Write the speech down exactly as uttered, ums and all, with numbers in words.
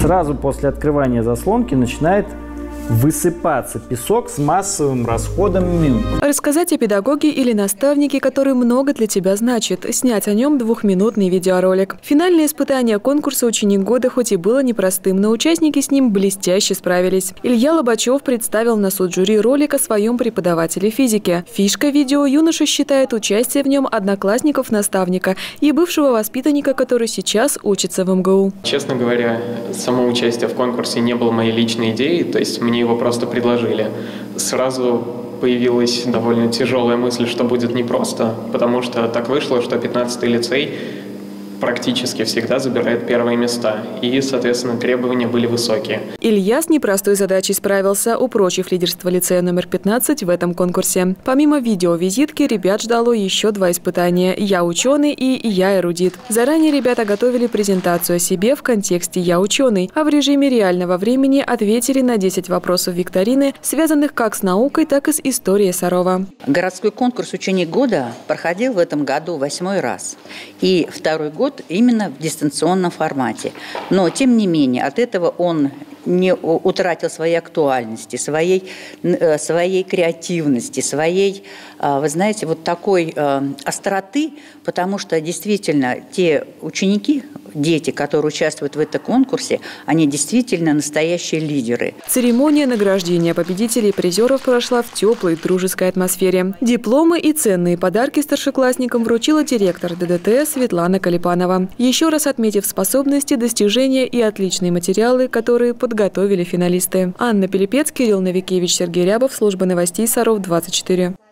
Сразу после открывания заслонки начинает высыпаться песок с массовым расходом минут. Рассказать о педагоге или наставнике, который много для тебя значит. Снять о нем двухминутный видеоролик. Финальное испытание конкурса «Ученик года» хоть и было непростым, но участники с ним блестяще справились. Илья Лобачев представил на суд жюри ролик о своем преподавателе физики. Фишка видео юноша считает участие в нем одноклассников наставника и бывшего воспитанника, который сейчас учится в эм гэ у. Честно говоря, само участие в конкурсе не было моей личной идеей, то есть мне его просто предложили. Сразу появилась довольно тяжелая мысль, что будет непросто, потому что так вышло, что пятнадцатый лицей практически всегда забирает первые места. И, соответственно, требования были высокие. Илья с непростой задачей справился, упрочив лидерство лицея номер пятнадцать в этом конкурсе. Помимо видеовизитки, ребят ждало еще два испытания – «Я ученый» и «Я эрудит». Заранее ребята готовили презентацию о себе в контексте «Я ученый», а в режиме реального времени ответили на десять вопросов викторины, связанных как с наукой, так и с историей Сарова. Городской конкурс «Ученик года» проходил в этом году восьмой раз. И второй год именно в дистанционном формате. Но, тем не менее, от этого он не утратил своей актуальности, своей, своей креативности, своей, вы знаете, вот такой остроты, потому что действительно те ученики, дети, которые участвуют в этом конкурсе, они действительно настоящие лидеры. Церемония награждения победителей и призеров прошла в теплой, дружеской атмосфере. Дипломы и ценные подарки старшеклассникам вручила директор дэ дэ тэ Светлана Калипанова, еще раз отметив способности, достижения и отличные материалы, которые подготовили финалисты. Анна Пилипец, Кирилл Новикевич, Сергей Рябов, служба новостей Саров двадцать четыре.